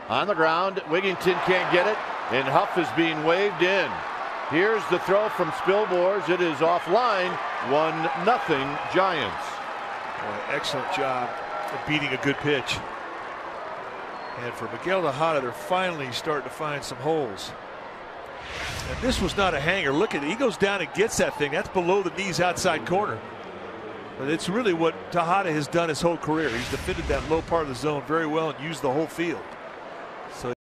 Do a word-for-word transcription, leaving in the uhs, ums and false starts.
On the ground, Wigington can't get it, and Huff is being waved in. Here's the throw from Spilborghs. It is offline. One nothing Giants. Boy, excellent job of beating a good pitch. And for Miguel Tejada, they're finally starting to find some holes. And this was not a hanger. Look at it. He goes down and gets that thing. That's below the knees outside corner. But it's really what Tejada has done his whole career. He's defended that low part of the zone very well and used the whole field. So